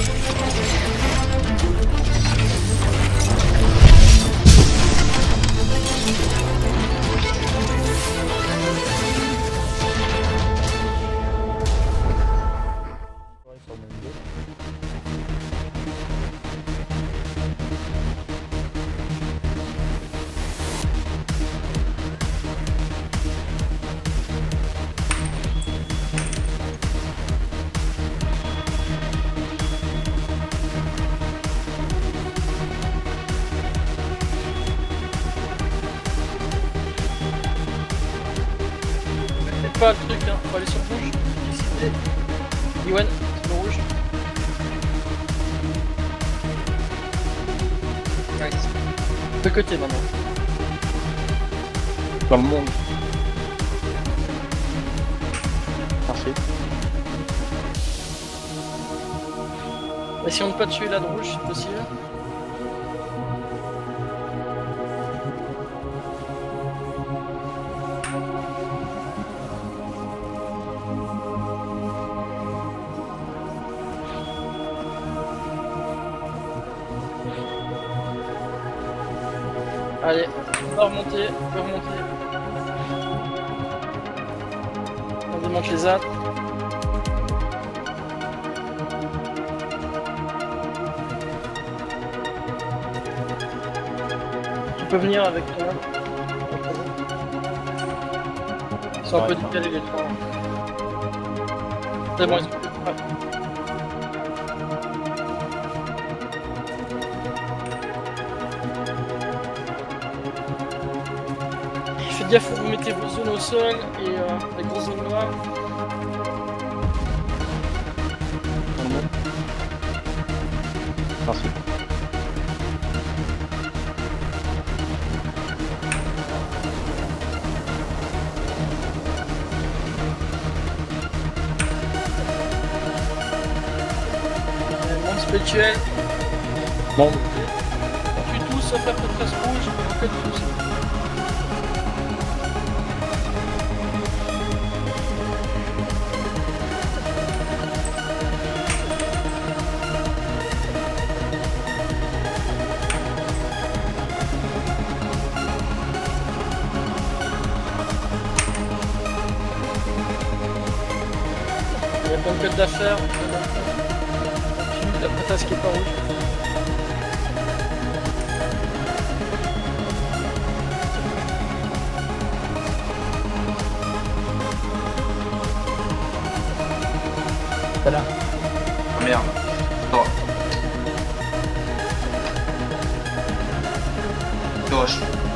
Pas le truc, hein. On va aller sur le rouge. Iwan, c'est le rouge. Nice. De côté maintenant. Dans le monde. Parfait. Essayons de pas tuer la de rouge si possible. Allez, on va remonter, on peut remonter. On démonte les âtres. Tu peux venir avec toi. Ils sont un peu décalés les trois. C'est bon, ils sont plus. Faites gaffe, vous mettez vos zones au sol et les grosses zones noires. Parfait. Monde spirituel. Bon. On tue tous sauf la prêtresse rouge, on peut tous. Il y a plein de codes d'affaires. La prêtresse qui est pas rouge. Voilà. Oh merde. Toi. Gauche.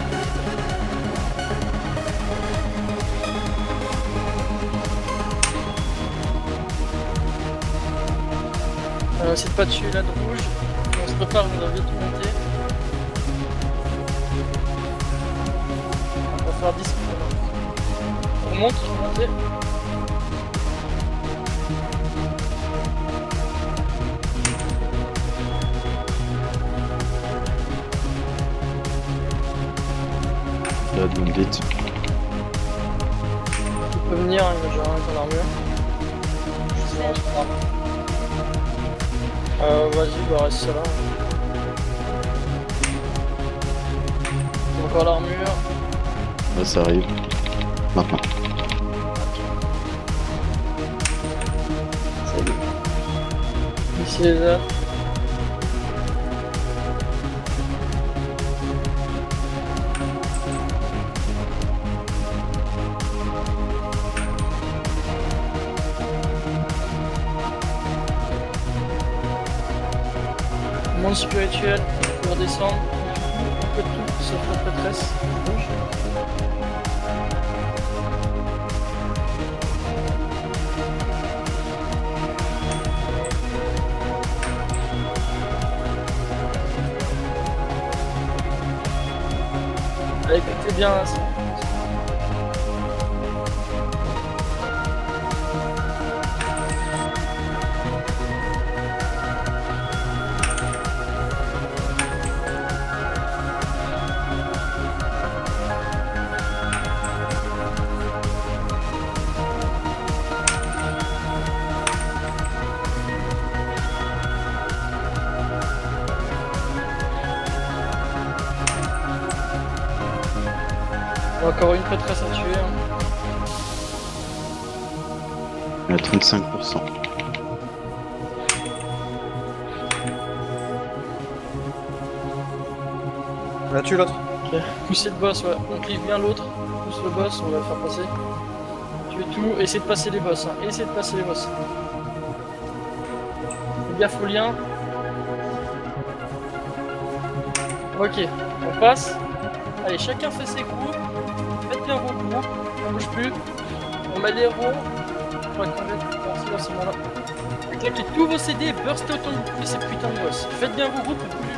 C'est de pas tuer la de rouge. On se prépare, on va vite monter. On va faire 10 minutes. On monte, on va monter. Là, de vite. Tu peux venir, il y a déjà un dans l'armure. Vas-y, bah reste là. Encore l'armure. Là, ça arrive. Maintenant. Salut. Ici les âtres. Monde spirituel, pour redescendre, un peu de tout, sauf la prêtresse rouge. Allez, écoutez bien là, Encore une prêtresse à tuer. Hein. À 35%. On a tué l'autre. Ok. Poussez le boss, ouais. On clive bien l'autre. Pousse le boss, on va le faire passer. Tuez tout, essayez de passer les boss. Hein. Essayez de passer les boss. Faites gaffe au lien. Ok, on passe. Allez, chacun fait ses groupes. Faites bien vos groupes. On bouge plus. On met les ronds. Faudrait qu'on mette dans ce moment-là. Claquez tous vos CD et burstez autant que vous pouvez ces putains de boss. Faites bien vos groupes et bougez.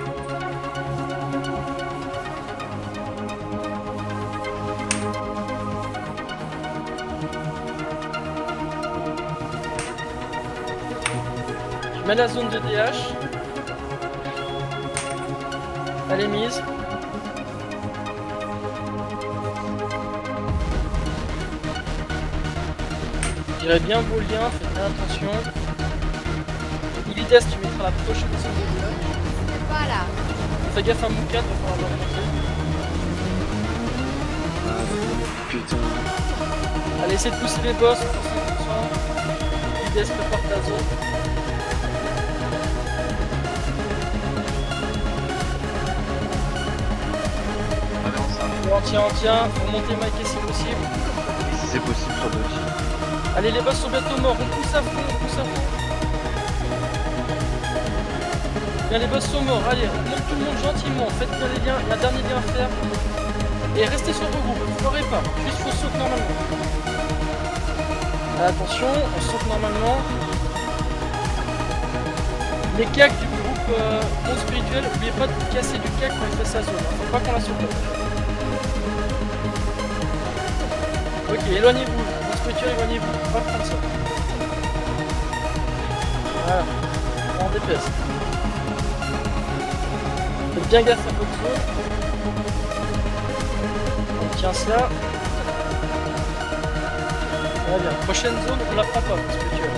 Je mets la zone de DH. Elle est mise. Tirez bien vos liens, faites bien attention. Ilides, tu mettras la prochaine zone de DH. C'est pas là. Fais gaffe à Moukat, va falloir le remonter. Putain. Allez, essayez de pousser les boss pour 100%. Ilides prépare ta zone. Allez, on s'arrête. On tient, faut remonter Mike si possible. Et si c'est possible sur Dodge. Allez, les boss sont bientôt morts, on pousse à fond, on pousse à fond. Bien, les boss sont morts, allez, on monte tout le monde gentiment, faites bien les liens, il y a un dernier lien à faire. Et restez sur vos groupes, ne pleurez pas, juste faut sauter normalement. Attention, on saute normalement. Les cacs du groupe monde spirituel, n'oubliez pas de casser du cac quand il fait sa zone, hein. Faut pas qu'on la saute. Ok, éloignez-vous, monde spirituel, éloignez-vous, pas prendre ça. Voilà, en DPS. Faites bien gaffe à votre zone. On tient ça. Très bien, prochaine zone, on la prend pas, monde spirituel.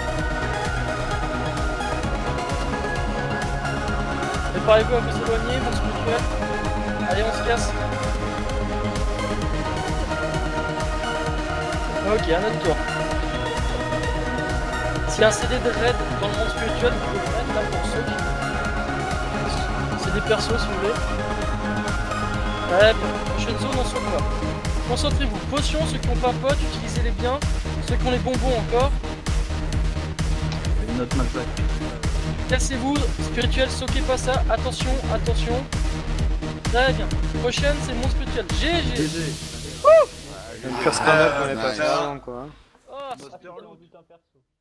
Préparez-vous à vous éloigner, monde spirituel. Allez, on se casse. Ok, un autre tour. S'il y a un CD de raid dans le monde spirituel, vous pouvez le mettre là pour ceux qui... C'est des persos si vous voulez. Ouais, prochaine zone, on saute pas. Concentrez-vous. Potions, ceux qui n'ont pas potes, utilisez-les bien. Ceux qui ont les bonbons encore. Une autre massacre. Cassez-vous, spirituel, soquez pas ça. Attention, attention. Très bien. Prochaine, c'est le monde spirituel. GG. Une pure scandale qu'on est passé avant quoi. Oh, ça fait un but, un perso.